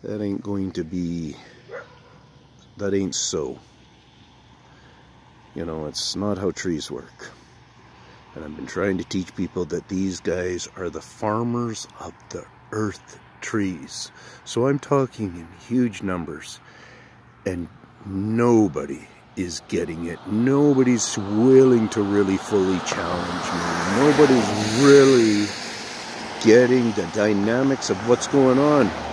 That ain't going to be, that ain't so. You know, it's not how trees work. And I've been trying to teach people that these guys are the farmers of the earth trees. So I'm talking in huge numbers. And nobody is getting it. Nobody's willing to really fully challenge me. Nobody's really getting the dynamics of what's going on.